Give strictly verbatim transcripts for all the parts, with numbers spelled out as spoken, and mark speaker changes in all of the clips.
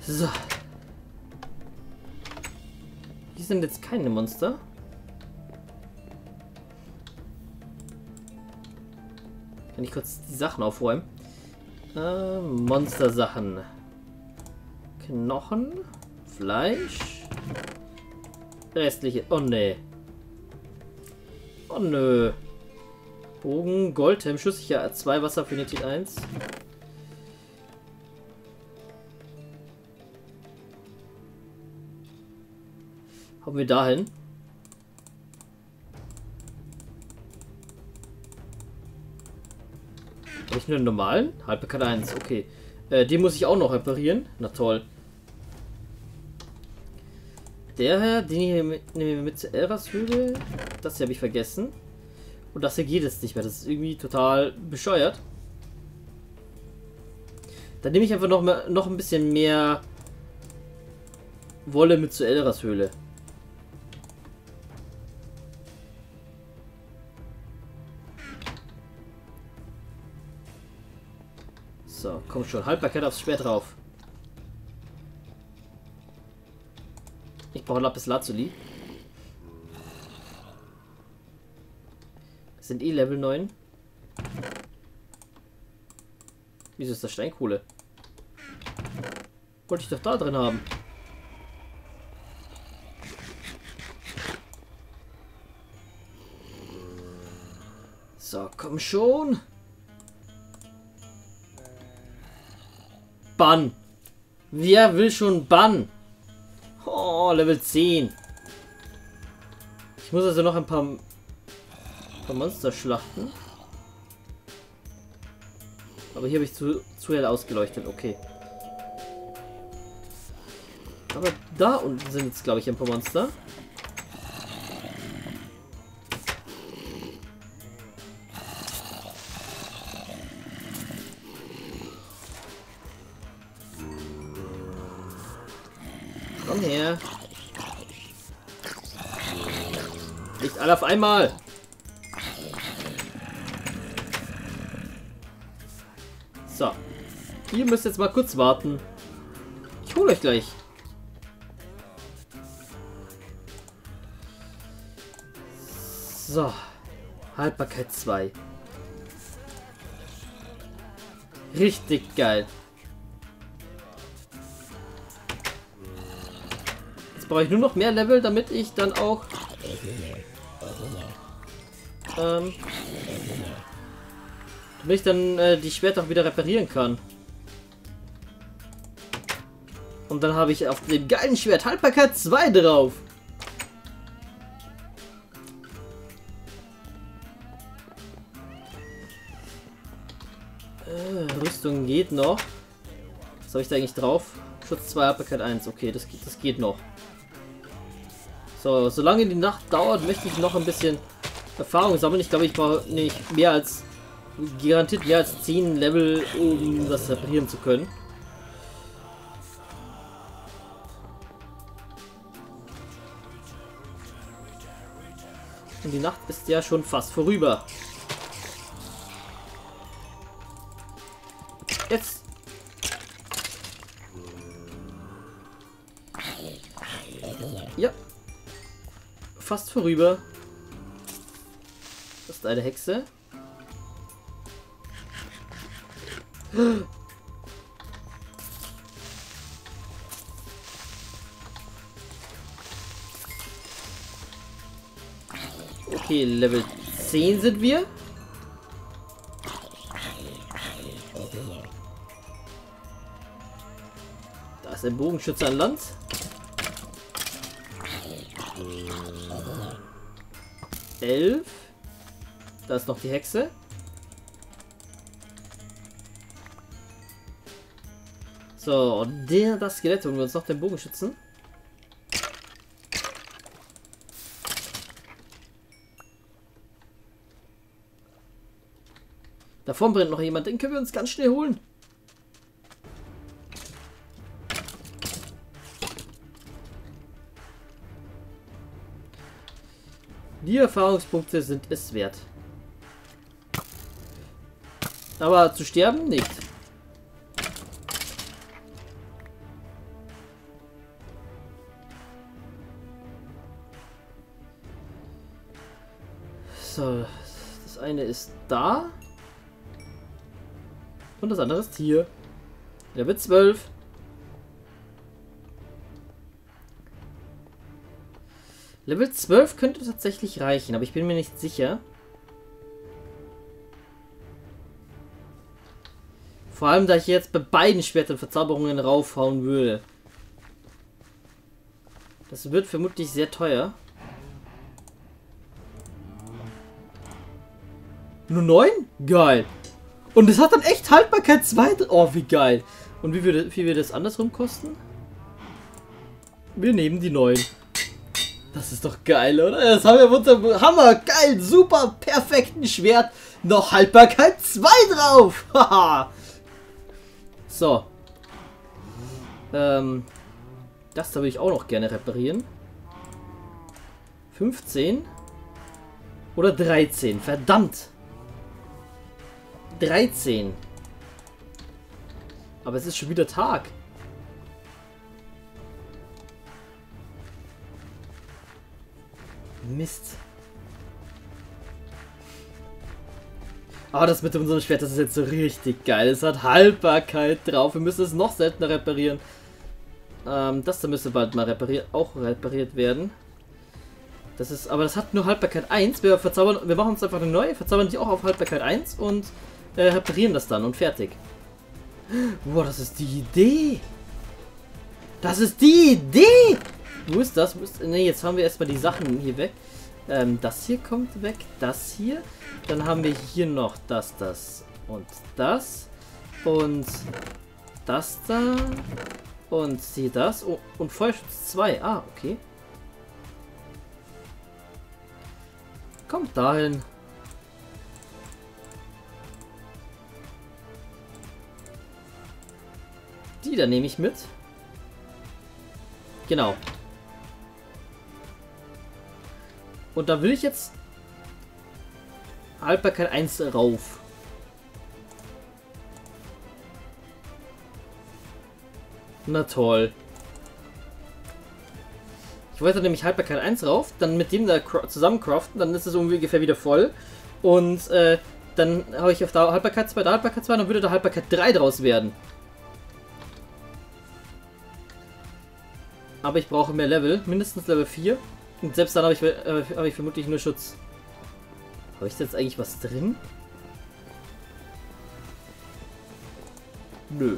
Speaker 1: So. Hier sind jetzt keine Monster. Kann ich kurz die Sachen aufräumen? Äh, Monster-Sachen. Knochen. Fleisch. Restliche. Oh ne. Oh nö. Bogen, Goldhelm, schusssicher zwei, Wasseraffinität eins. Haben wir dahin? Habe ich nur einen normalen? Halbbekannt eins, okay. Äh, den muss ich auch noch reparieren. Na toll. Der Herr, den hier mit, nehmen wir mit zur Elras-Höhle. Das hier habe ich vergessen. Und das hier geht jetzt nicht mehr. Das ist irgendwie total bescheuert. Dann nehme ich einfach noch, mal, noch ein bisschen mehr Wolle mit zur Elras-Höhle. So, komm schon. Haltbarkeit aufs Schwert drauf. Ich brauche Lapis Lazuli. Das sind eh Level neun. Wieso ist das Steinkohle? Wollte ich doch da drin haben. So, komm schon. Bann. Wer will schon Bann? Oh, Level zehn. Ich muss also noch ein paar, ein paar Monster schlachten. Aber hier habe ich zu, zu hell ausgeleuchtet. Okay. Aber da unten sind jetzt, glaube ich, ein paar Monster. Komm her. Nicht alle auf einmal. So. Ihr müsst jetzt mal kurz warten. Ich hole euch gleich. So. Haltbarkeit zwei. Richtig geil. Brauche ich nur noch mehr Level, damit ich dann auch ähm, damit ich dann äh, die Schwerter auch wieder reparieren kann. Und dann habe ich auf dem geilen Schwert Haltbarkeit zwei drauf. Äh, Rüstung geht noch. Was habe ich da eigentlich drauf? Schutz zwei, Haltbarkeit eins. Okay, das, das geht noch. So, solange die Nacht dauert, möchte ich noch ein bisschen Erfahrung sammeln. Ich glaube, ich brauche nicht mehr als, garantiert mehr als zehn Level, um das reparieren zu können. Und die Nacht ist ja schon fast vorüber. Jetzt. Ja. Fast vorüber. Das ist eine Hexe. Okay, Level zehn sind wir. Da ist ein Bogenschütze an Land. elf. Da ist noch die Hexe. So, der, das Skelett, holen wir uns noch den Bogenschützen. Da vorne brennt noch jemand, den können wir uns ganz schnell holen. Die Erfahrungspunkte sind es wert. Aber zu sterben nicht. So, das eine ist da. Und das andere ist hier. Level zwölf. Level zwölf könnte tatsächlich reichen, aber ich bin mir nicht sicher. Vor allem, da ich jetzt bei beiden Schwertern Verzauberungen raufhauen würde. Das wird vermutlich sehr teuer. Nur neun? Geil. Und es hat dann echt Haltbarkeit zwei. Oh, wie geil. Und wie würde, wie würde das andersrum kosten? Wir nehmen die neun. Das ist doch geil, oder? Das haben wir unter Hammer, geil, super, perfekten Schwert. Noch Haltbarkeit zwei drauf. Haha. So. Ähm. Das da würde ich auch noch gerne reparieren. fünfzehn. Oder dreizehn. Verdammt. dreizehn. Aber es ist schon wieder Tag. Mist. Aber das mit unserem Schwert, das ist jetzt so richtig geil. Es hat Haltbarkeit drauf. Wir müssen es noch seltener reparieren. Ähm, das da müsste bald mal repariert, auch repariert werden. Das ist, aber das hat nur Haltbarkeit eins. Wir verzaubern, wir machen uns einfach eine neue, verzaubern die auch auf Haltbarkeit eins und äh, reparieren das dann und fertig. Boah, das ist die Idee. Das ist die Idee. Wo ist das? Wo ist, ne, jetzt haben wir erstmal die Sachen hier weg. Ähm, das hier kommt weg. Das hier. Dann haben wir hier noch das, das und das. Und das da. Und hier das. Oh, und Feuerschutz zwei. Ah, okay. Kommt dahin. Die da nehme ich mit. Genau. Und da will ich jetzt Haltbarkeit eins rauf. Na toll. Ich wollte nämlich Haltbarkeit eins rauf, dann mit dem da zusammen craften, dann ist es ungefähr wieder voll. Und äh, dann habe ich auf der Haltbarkeit zwei, der Haltbarkeit zwei, dann würde da Haltbarkeit drei draus werden. Aber ich brauche mehr Level, mindestens Level vier. Und selbst dann habe ich, äh, hab ich vermutlich nur Schutz. Habe ich da jetzt eigentlich was drin? Nö.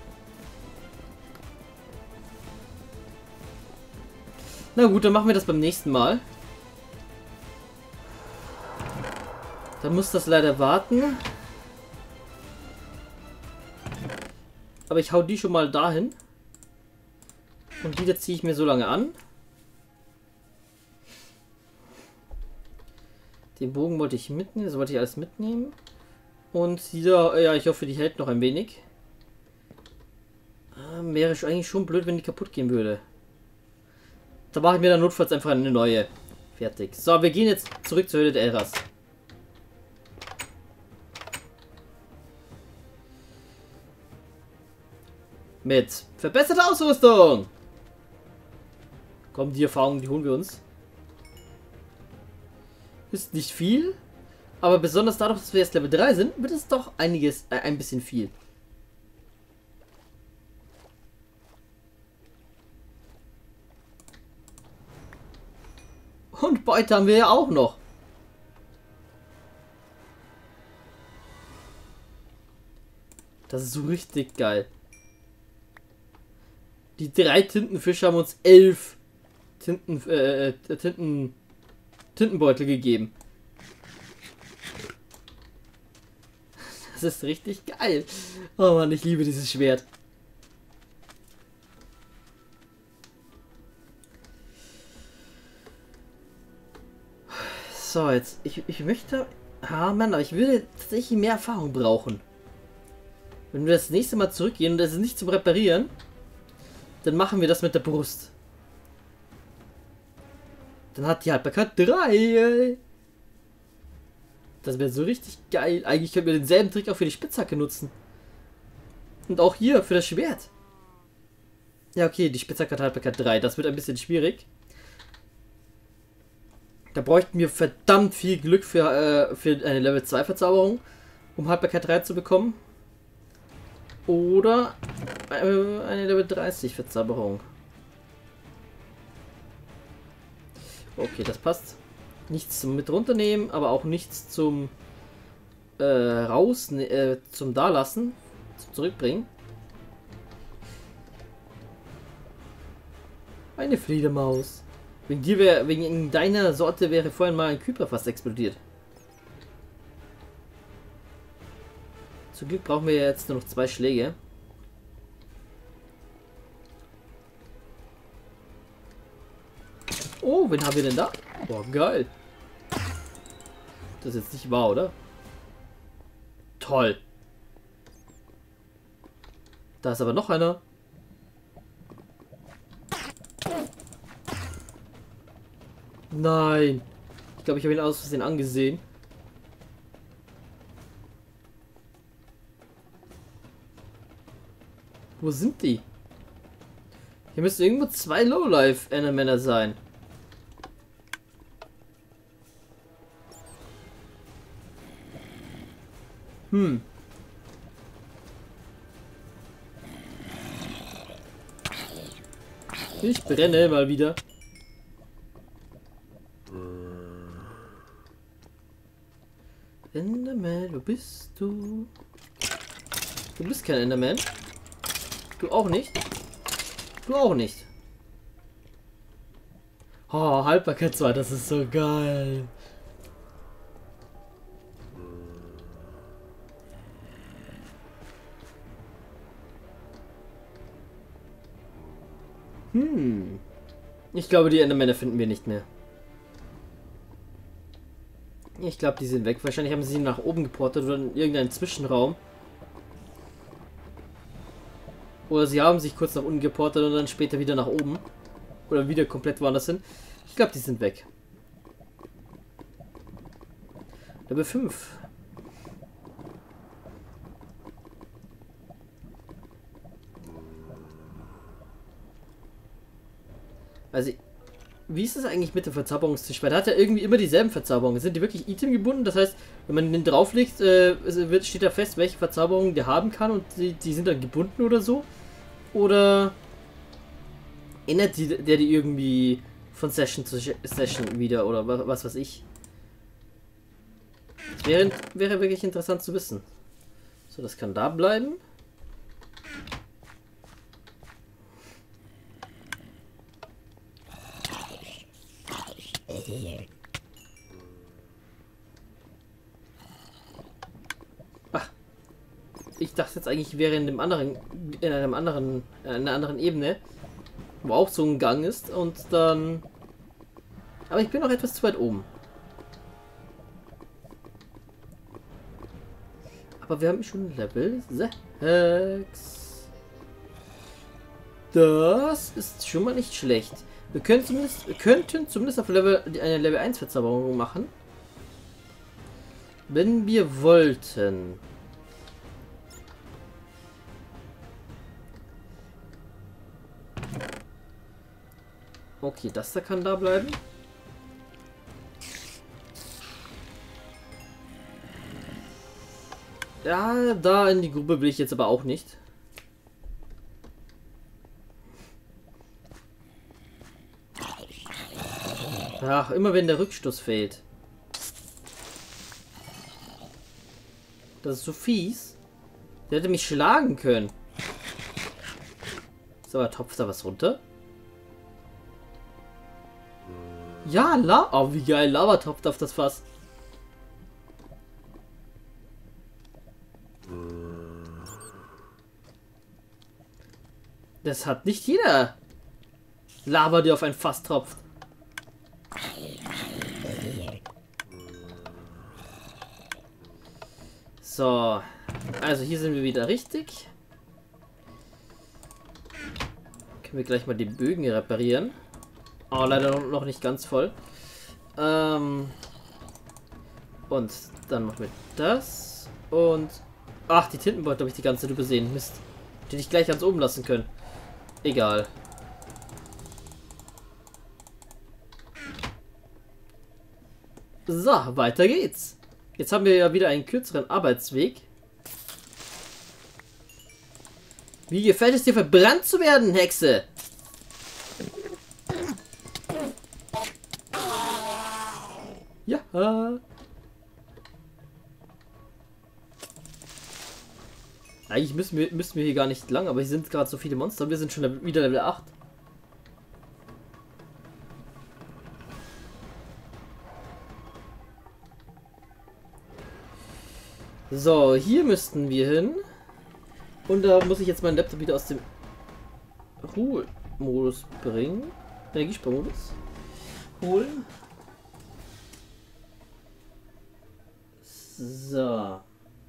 Speaker 1: Na gut, dann machen wir das beim nächsten Mal. Dann muss das leider warten. Aber ich hau die schon mal dahin. Und die da ziehe ich mir so lange an. Den Bogen wollte ich mitnehmen, das wollte ich alles mitnehmen. Und dieser, ja, ich hoffe, die hält noch ein wenig. Ähm, wäre eigentlich schon blöd, wenn die kaputt gehen würde. Da mache ich mir dann notfalls einfach eine neue. Fertig. So, wir gehen jetzt zurück zur Höhle der Elras. Mit verbesserter Ausrüstung. Komm, die Erfahrung, die holen wir uns. Ist nicht viel, aber besonders dadurch, dass wir jetzt Level drei sind, wird es doch einiges, äh, ein bisschen viel. Und Beute haben wir ja auch noch. Das ist so richtig geil. Die drei Tintenfische haben uns elf Tinten, äh, Tinten, Tintenbeutel gegeben. Das ist richtig geil. Oh Mann, ich liebe dieses Schwert. So, jetzt, ich, ich möchte... Ah, Mann, aber ich würde tatsächlich mehr Erfahrung brauchen. Wenn wir das nächste Mal zurückgehen und das ist nicht zum Reparieren, dann machen wir das mit der Brust. Dann hat die Haltbarkeit drei. Das wäre so richtig geil. Eigentlich könnten wir denselben Trick auch für die Spitzhacke nutzen. Und auch hier für das Schwert. Ja, okay, die Spitzhacke hat Haltbarkeit drei. Das wird ein bisschen schwierig. Da bräuchten wir verdammt viel Glück für, äh, für eine Level zwei Verzauberung, um Haltbarkeit drei zu bekommen. Oder äh, eine Level dreißig Verzauberung. Okay, das passt. Nichts zum mit runternehmen, aber auch nichts zum äh, raus, äh, zum Dalassen, zum Zurückbringen. Eine Fledermaus. Wegen dir wäre, wegen deiner Sorte wäre vorhin mal ein Creeper fast explodiert. Zum Glück brauchen wir jetzt nur noch zwei Schläge. Oh, wen haben wir denn da? Boah, geil. Das ist jetzt nicht wahr, oder? Toll. Da ist aber noch einer. Nein. Ich glaube, ich habe ihn aus Versehen angesehen. Wo sind die? Hier müssen irgendwo zwei Lowlife-Endermänner sein. Hm. Ich brenne mal wieder. Enderman, wo bist du? Du bist kein Enderman. Du auch nicht. Du auch nicht. Oh, Haltbarkeit zwei, das ist so geil. Hm. Ich glaube, die Endermänner finden wir nicht mehr. Ich glaube, die sind weg. Wahrscheinlich haben sie nach oben geportet oder in irgendeinen Zwischenraum. Oder sie haben sich kurz nach unten geportet und dann später wieder nach oben. Oder wieder komplett woanders hin. Ich glaube, die sind weg. Level fünf. Also, wie ist es eigentlich mit dem Verzauberungstisch? Weil da hat er irgendwie immer dieselben Verzauberungen. Sind die wirklich Item gebunden? Das heißt, wenn man den drauflegt, äh, wird, steht da fest, welche Verzauberungen der haben kann und die, die sind dann gebunden oder so? Oder ändert die, der die irgendwie von Session zu Session wieder oder was, was weiß ich? Das wäre, wäre wirklich interessant zu wissen. So, das kann da bleiben. Ach, ich dachte jetzt eigentlich wäre in dem anderen, in einem anderen, in einer anderen Ebene, wo auch so ein Gang ist und dann. Aber ich bin noch etwas zu weit oben. Aber wir haben schon Level sechs. Das ist schon mal nicht schlecht. Wir können zumindest, wir könnten zumindest auf Level eine Level eins Verzauberung machen. Wenn wir wollten. Okay, das da kann da bleiben. Ja, da in die Grube will ich jetzt aber auch nicht. Ach, immer wenn der Rückstoß fehlt. Das ist so fies. Der hätte mich schlagen können. So, aber tropft da was runter? Ja, Lava. Oh, wie geil. Lava tropft auf das Fass. Das hat nicht jeder Lava, die auf ein Fass tropft. So, also hier sind wir wieder richtig. Können wir gleich mal die Bögen reparieren. Oh, leider noch nicht ganz voll. Ähm und dann machen wir das. Und ach, die Tintenbeutel habe ich die ganze Zeit übersehen. Mist. Die hätte ich gleich ganz oben lassen können. Egal. So, weiter geht's. Jetzt haben wir ja wieder einen kürzeren Arbeitsweg. Wie gefällt es dir, verbrannt zu werden, Hexe? Ja. Eigentlich müssen wir, müssen wir hier gar nicht lang, aber hier sind gerade so viele Monster. Wir sind schon wieder Level acht. So, hier müssten wir hin. Und da muss ich jetzt meinen Laptop wieder aus dem Ruhemodus bringen. Energiesparmodus. Holen. So.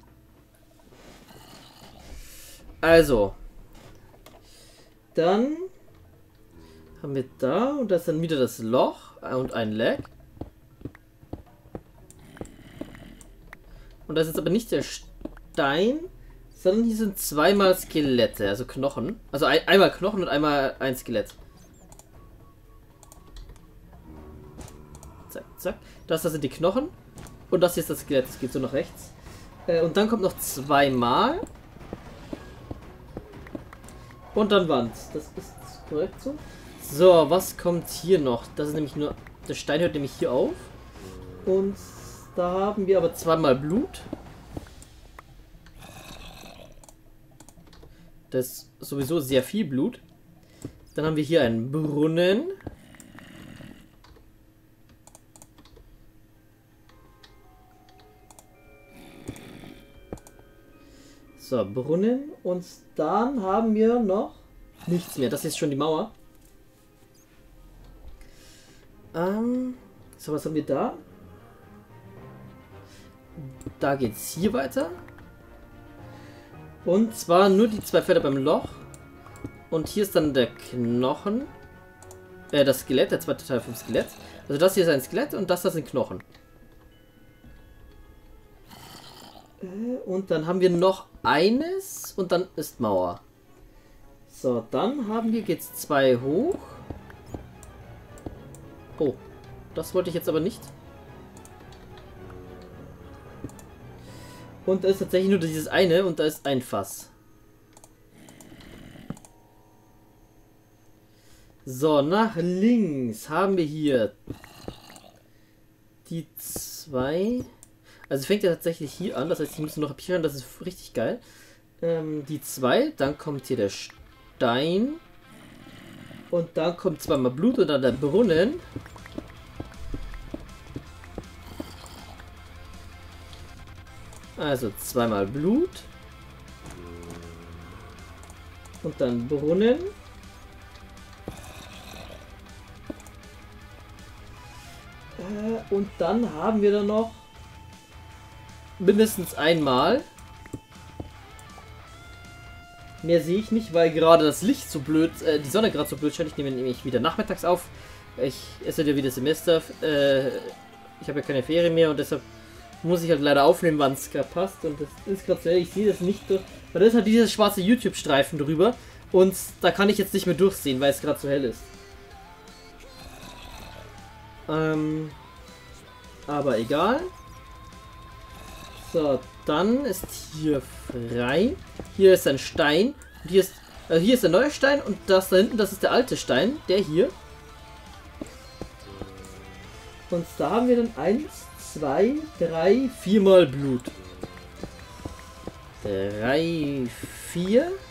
Speaker 1: Also. Dann haben wir da und das ist dann wieder das Loch und ein Lag. Und das ist jetzt aber nicht der Stein, sondern hier sind zweimal Skelette, also Knochen. Also ein, einmal Knochen und einmal ein Skelett. Zack, zack. Das, das sind die Knochen. Und das hier ist das Skelett, das geht so nach rechts. Äh, und dann kommt noch zweimal. Und dann Wand. Das ist korrekt so. So, was kommt hier noch? Das ist nämlich nur... Der Stein hört nämlich hier auf. Und da haben wir aber zweimal Blut. Das ist sowieso sehr viel Blut. Dann haben wir hier einen Brunnen. So, Brunnen. Und dann haben wir noch nichts mehr. Das ist schon die Mauer. Ähm, so, was haben wir da? Da geht's hier weiter. Und zwar nur die zwei Felder beim Loch. Und hier ist dann der Knochen. Äh, das Skelett, der zweite Teil vom Skelett. Also das hier ist ein Skelett und das, das sind Knochen. Und dann haben wir noch eines und dann ist Mauer. So, dann haben wir, geht's zwei hoch. Oh, das wollte ich jetzt aber nicht. Und da ist tatsächlich nur dieses eine und da ist ein Fass. So, nach links haben wir hier die zwei. Also fängt ja tatsächlich hier an, das heißt, ich muss noch abschneiden, das ist richtig geil. Ähm, die zwei, dann kommt hier der Stein. Und dann kommt zweimal Blut und dann der Brunnen. Also zweimal Blut. Und dann Brunnen. Äh, und dann haben wir da noch mindestens einmal. Mehr sehe ich nicht, weil gerade das Licht so blöd, äh, die Sonne gerade so blöd scheint. Ich nehme nämlich wieder nachmittags auf. Ich esse ja wieder Semester. Äh, ich habe ja keine Ferien mehr und deshalb muss ich halt leider aufnehmen, wann es gerade passt. Und das ist gerade so, ich sehe das nicht durch. Weil das hat dieser schwarze YouTube-Streifen drüber. Und da kann ich jetzt nicht mehr durchsehen, weil es gerade so hell ist. Ähm, aber egal. So, dann ist hier frei. Hier ist ein Stein. Und hier ist, also hier ist der neue Stein und das da hinten, das ist der alte Stein. Der hier. Und da haben wir dann eins, zwei, drei, viermal Blut. Drei, vier.